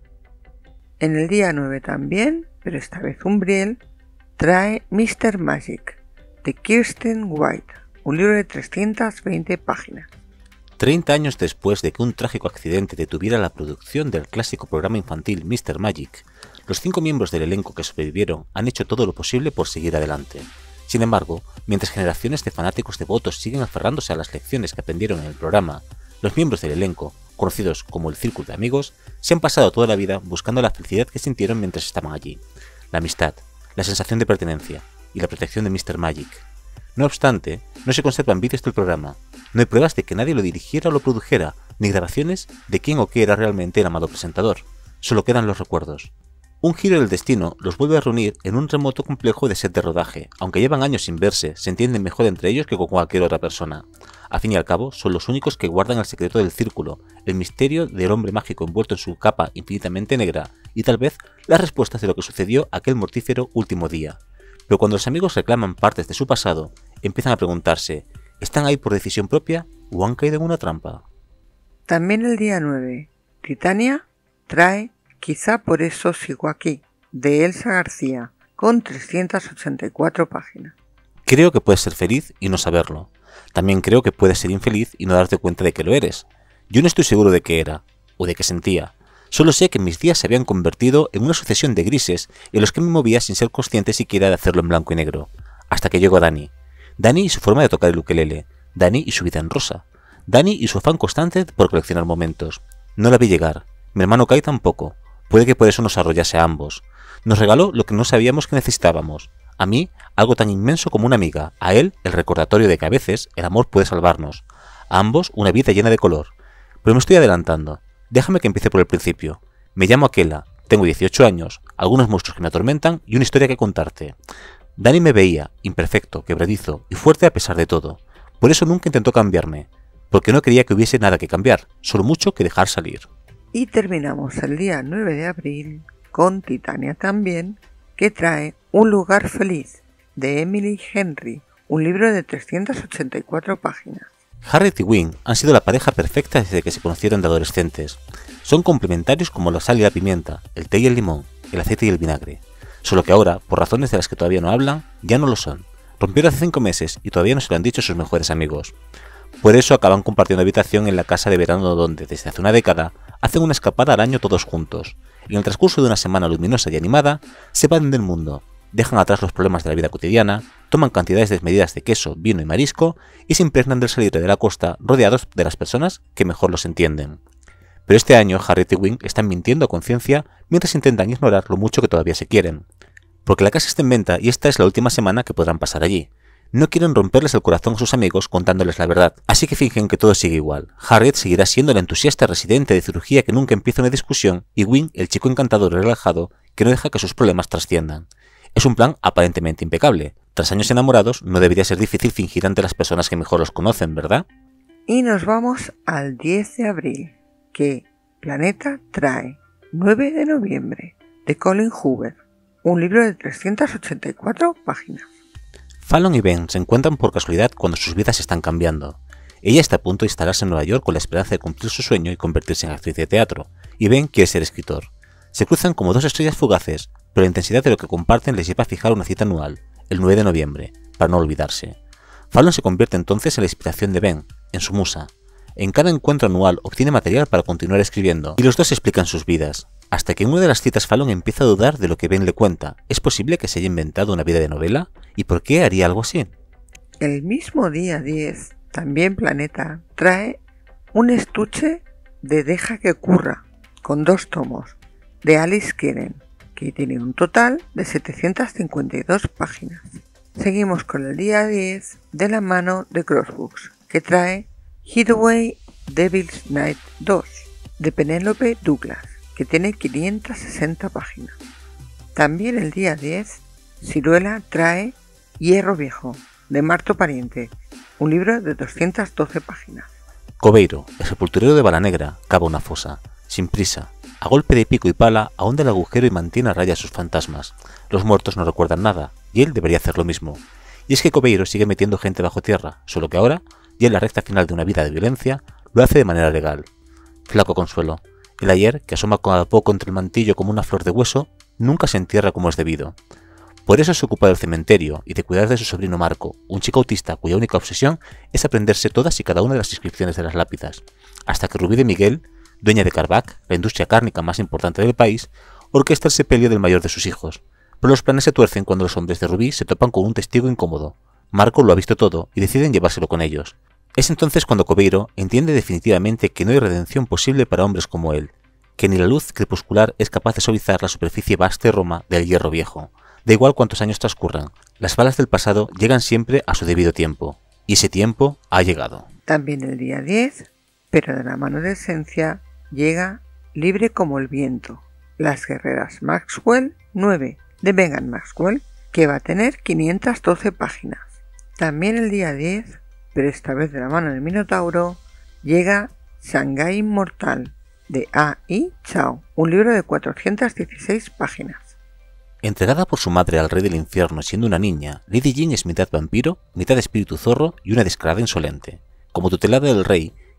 En el día nueve también, pero esta vez Umbriel, trae míster Magic, de Kirsten White, un libro de trescientas veinte páginas. Treinta años después de que un trágico accidente detuviera la producción del clásico programa infantil míster Magic, los cinco miembros del elenco que sobrevivieron han hecho todo lo posible por seguir adelante. Sin embargo, mientras generaciones de fanáticos devotos siguen aferrándose a las lecciones que aprendieron en el programa, los miembros del elenco, conocidos como el Círculo de Amigos, se han pasado toda la vida buscando la felicidad que sintieron mientras estaban allí, la amistad, la sensación de pertenencia y la protección de míster Magic. No obstante, no se conservan vídeos del programa, no hay pruebas de que nadie lo dirigiera o lo produjera, ni grabaciones de quién o qué era realmente el amado presentador, solo quedan los recuerdos. Un giro del destino los vuelve a reunir en un remoto complejo de set de rodaje. Aunque llevan años sin verse, se entienden mejor entre ellos que con cualquier otra persona. A fin y al cabo, son los únicos que guardan el secreto del círculo, el misterio del hombre mágico envuelto en su capa infinitamente negra, y tal vez las respuestas de lo que sucedió aquel mortífero último día. Pero cuando los amigos reclaman partes de su pasado, empiezan a preguntarse, ¿están ahí por decisión propia o han caído en una trampa? También el día nueve, Titania trae Quizá por eso sigo aquí, de Elsa García, con trescientas ochenta y cuatro páginas. Creo que puedes ser feliz y no saberlo. También creo que puedes ser infeliz y no darte cuenta de que lo eres. Yo no estoy seguro de qué era, o de qué sentía. Solo sé que mis días se habían convertido en una sucesión de grises en los que me movía sin ser consciente siquiera de hacerlo en blanco y negro. Hasta que llegó Dani. Dani y su forma de tocar el ukelele. Dani y su vida en rosa. Dani y su afán constante por coleccionar momentos. No la vi llegar. Mi hermano Kai tampoco. Puede que por eso nos arrollase a ambos. Nos regaló lo que no sabíamos que necesitábamos. A mí, algo tan inmenso como una amiga. A él, el recordatorio de que a veces el amor puede salvarnos. A ambos, una vida llena de color. Pero me estoy adelantando. Déjame que empiece por el principio. Me llamo Akela, tengo dieciocho años, algunos monstruos que me atormentan y una historia que contarte. Dani me veía, imperfecto, quebradizo y fuerte a pesar de todo. Por eso nunca intentó cambiarme. Porque no creía que hubiese nada que cambiar, solo mucho que dejar salir. Y terminamos el día nueve de abril con Titania también, que trae Un lugar feliz, de Emily Henry, un libro de trescientas ochenta y cuatro páginas. Harriet y Wing han sido la pareja perfecta desde que se conocieron de adolescentes. Son complementarios como la sal y la pimienta, el té y el limón, el aceite y el vinagre. Solo que ahora, por razones de las que todavía no hablan, ya no lo son. Rompieron hace cinco meses y todavía no se lo han dicho sus mejores amigos. Por eso acaban compartiendo habitación en la casa de verano donde, desde hace una década, hacen una escapada al año todos juntos. En el transcurso de una semana luminosa y animada, se van del mundo, dejan atrás los problemas de la vida cotidiana, toman cantidades desmedidas de queso, vino y marisco y se impregnan del salir de la costa rodeados de las personas que mejor los entienden. Pero este año Harriet y Wing están mintiendo a conciencia mientras intentan ignorar lo mucho que todavía se quieren. Porque la casa está en venta y esta es la última semana que podrán pasar allí. No quieren romperles el corazón a sus amigos contándoles la verdad, así que fingen que todo sigue igual. Harriet seguirá siendo la entusiasta residente de cirugía que nunca empieza una discusión y Wing el chico encantador y relajado que no deja que sus problemas trasciendan. Es un plan aparentemente impecable. Tras años enamorados, no debería ser difícil fingir ante las personas que mejor los conocen, ¿verdad? Y nos vamos al diez de abril, que Planeta trae nueve de noviembre, de Colin Hoover, un libro de trescientas ochenta y cuatro páginas. Fallon y Ben se encuentran por casualidad cuando sus vidas están cambiando. Ella está a punto de instalarse en Nueva York con la esperanza de cumplir su sueño y convertirse en actriz de teatro, y Ben quiere ser escritor. Se cruzan como dos estrellas fugaces, pero la intensidad de lo que comparten les lleva a fijar una cita anual, el nueve de noviembre, para no olvidarse. Fallon se convierte entonces en la inspiración de Ben, en su musa. En cada encuentro anual obtiene material para continuar escribiendo, y los dos explican sus vidas, hasta que en una de las citas Fallon empieza a dudar de lo que Ben le cuenta. ¿Es posible que se haya inventado una vida de novela? ¿Y por qué haría algo así? El mismo día diez, también Planeta trae un estuche de Deja que ocurra, con dos tomos, de Alice Keren, que tiene un total de setecientas cincuenta y dos páginas. Seguimos con el día diez de la mano de Crossbooks, que trae Hideaway Devil's Night dos, de Penélope Douglas, que tiene quinientas sesenta páginas. También el día diez, Ciruela trae Hierro Viejo, de Marto Pariente, un libro de doscientas doce páginas. Cobeiro, el sepulturero de Balanegra, cava una fosa, sin prisa. A golpe de pico y pala, ahonda el agujero y mantiene a raya sus fantasmas. Los muertos no recuerdan nada, y él debería hacer lo mismo. Y es que Cobeiro sigue metiendo gente bajo tierra, solo que ahora, ya en la recta final de una vida de violencia, lo hace de manera legal. Flaco consuelo. El ayer, que asoma cada poco entre el mantillo como una flor de hueso, nunca se entierra como es debido. Por eso se ocupa del cementerio y de cuidar de su sobrino Marco, un chico autista cuya única obsesión es aprenderse todas y cada una de las inscripciones de las lápidas, hasta que Rubí de Miguel, dueña de Carvac, la industria cárnica más importante del país, orquesta el sepelio del mayor de sus hijos. Pero los planes se tuercen cuando los hombres de Rubí se topan con un testigo incómodo. Marco lo ha visto todo y deciden llevárselo con ellos. Es entonces cuando Cobeiro entiende definitivamente que no hay redención posible para hombres como él, que ni la luz crepuscular es capaz de suavizar la superficie vasta y roma del hierro viejo. Da igual cuántos años transcurran, las balas del pasado llegan siempre a su debido tiempo, y ese tiempo ha llegado. También el día diez, pero de la mano de Esencia, llega Libre como el viento, Las guerreras Maxwell nueve, de Megan Maxwell, que va a tener quinientas doce páginas. También el día diez, pero esta vez de la mano del Minotauro, llega Shanghái Inmortal, de A I Chao, un libro de cuatrocientas dieciséis páginas. Entregada por su madre al rey del infierno siendo una niña, Lady Jean es mitad vampiro, mitad espíritu zorro y una descarada insolente. Como tutelada del rey,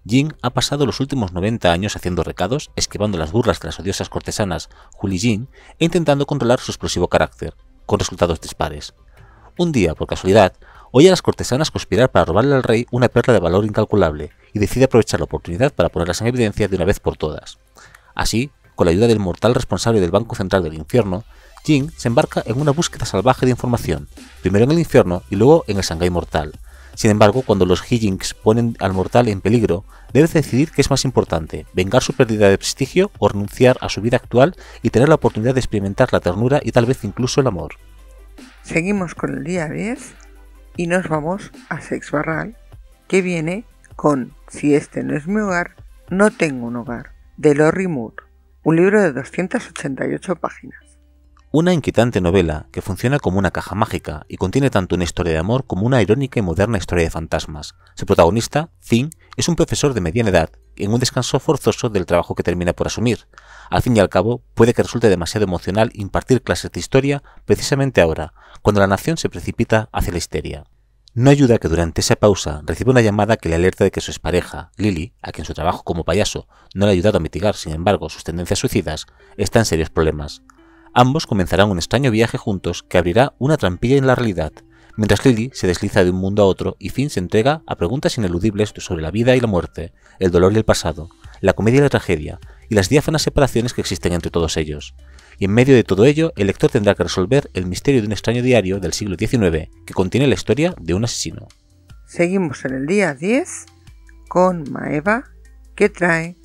Jing ha pasado los últimos noventa años haciendo recados, esquivando las burlas de las odiosas cortesanas Juli Jin e intentando controlar su explosivo carácter, con resultados dispares. Un día, por casualidad, oye a las cortesanas conspirar para robarle al rey una perla de valor incalculable y decide aprovechar la oportunidad para ponerlas en evidencia de una vez por todas. Así, con la ayuda del mortal responsable del Banco Central del Infierno, Jing se embarca en una búsqueda salvaje de información, primero en el infierno y luego en el Shanghái mortal. Sin embargo, cuando los He-Jings ponen al mortal en peligro, debe decidir qué es más importante, vengar su pérdida de prestigio o renunciar a su vida actual y tener la oportunidad de experimentar la ternura y tal vez incluso el amor. Seguimos con el día diez y nos vamos a Sex Barral, que viene con Si este no es mi hogar, no tengo un hogar, de Lori Moore, un libro de doscientas ochenta y ocho páginas. Una inquietante novela que funciona como una caja mágica y contiene tanto una historia de amor como una irónica y moderna historia de fantasmas. Su protagonista, Finn, es un profesor de mediana edad en un descanso forzoso del trabajo que termina por asumir. Al fin y al cabo, puede que resulte demasiado emocional impartir clases de historia precisamente ahora, cuando la nación se precipita hacia la histeria. No ayuda que durante esa pausa reciba una llamada que le alerta de que su expareja, Lily, a quien su trabajo como payaso no le ha ayudado a mitigar, sin embargo, sus tendencias suicidas, está en serios problemas. Ambos comenzarán un extraño viaje juntos que abrirá una trampilla en la realidad, mientras Lily se desliza de un mundo a otro y Finn se entrega a preguntas ineludibles sobre la vida y la muerte, el dolor y el pasado, la comedia y la tragedia, y las diáfanas separaciones que existen entre todos ellos. Y en medio de todo ello, el lector tendrá que resolver el misterio de un extraño diario del siglo diecinueve que contiene la historia de un asesino. Seguimos en el día diez con Maeva, que trae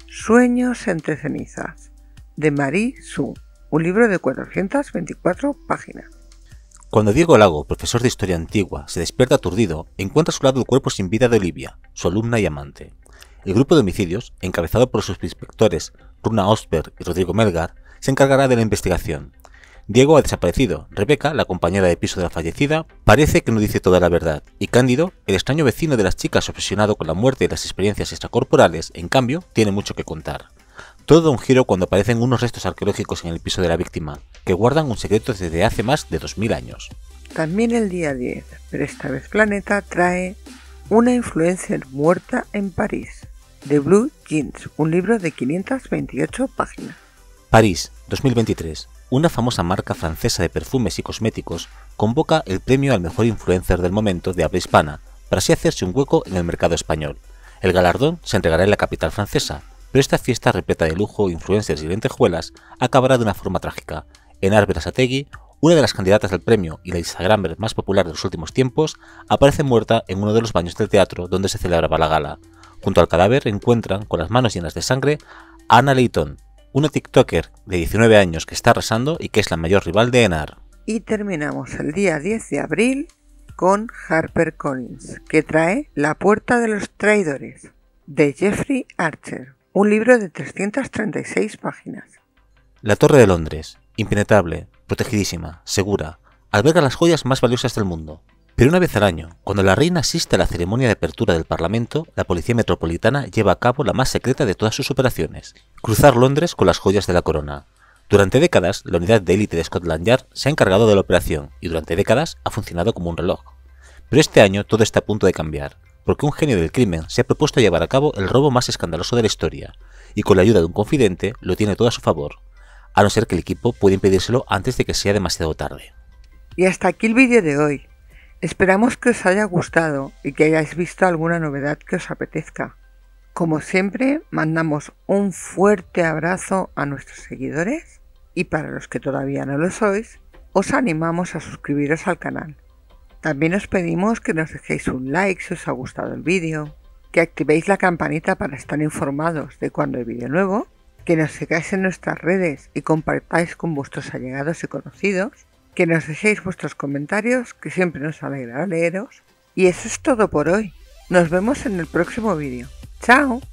Sueños entre cenizas, de Marie Su, un libro de cuatrocientas veinticuatro páginas. Cuando Diego Lago, profesor de historia antigua, se despierta aturdido, encuentra a su lado el cuerpo sin vida de Olivia, su alumna y amante. El grupo de homicidios, encabezado por sus inspectores Runa Osberg y Rodrigo Melgar, se encargará de la investigación. Diego ha desaparecido, Rebeca, la compañera de piso de la fallecida, parece que no dice toda la verdad, y Cándido, el extraño vecino de las chicas obsesionado con la muerte y las experiencias extracorporales, en cambio, tiene mucho que contar. Todo da un giro cuando aparecen unos restos arqueológicos en el piso de la víctima, que guardan un secreto desde hace más de dos mil años. También el día diez, pero esta vez Planeta, trae Una influencer muerta en París, de Blue Jeans, un libro de quinientas veintiocho páginas. París, dos mil veintitrés. Una famosa marca francesa de perfumes y cosméticos convoca el premio al mejor influencer del momento de habla hispana, para así hacerse un hueco en el mercado español. El galardón se entregará en la capital francesa, pero esta fiesta repleta de lujo, influencers y lentejuelas acabará de una forma trágica. Enar Berasategui, una de las candidatas al premio y la instagramer más popular de los últimos tiempos, aparece muerta en uno de los baños del teatro donde se celebraba la gala. Junto al cadáver encuentran, con las manos llenas de sangre, a Anna Leighton, una tiktoker de diecinueve años que está arrasando y que es la mayor rival de Enar. Y terminamos el día diez de abril con HarperCollins, que trae La puerta de los traidores, de Jeffrey Archer, un libro de trescientas treinta y seis páginas. La Torre de Londres, impenetrable, protegidísima, segura, alberga las joyas más valiosas del mundo. Pero una vez al año, cuando la reina asiste a la ceremonia de apertura del Parlamento, la Policía Metropolitana lleva a cabo la más secreta de todas sus operaciones: cruzar Londres con las joyas de la corona. Durante décadas, la unidad de élite de Scotland Yard se ha encargado de la operación y durante décadas ha funcionado como un reloj. Pero este año todo está a punto de cambiar, porque un genio del crimen se ha propuesto llevar a cabo el robo más escandaloso de la historia, y con la ayuda de un confidente lo tiene todo a su favor, a no ser que el equipo pueda impedírselo antes de que sea demasiado tarde. Y hasta aquí el vídeo de hoy. Esperamos que os haya gustado y que hayáis visto alguna novedad que os apetezca. Como siempre, mandamos un fuerte abrazo a nuestros seguidores y para los que todavía no lo sois, os animamos a suscribiros al canal. También os pedimos que nos dejéis un like si os ha gustado el vídeo, que activéis la campanita para estar informados de cuando hay vídeo nuevo, que nos sigáis en nuestras redes y compartáis con vuestros allegados y conocidos, que nos dejéis vuestros comentarios, que siempre nos alegra leeros. Y eso es todo por hoy. Nos vemos en el próximo vídeo. ¡Chao!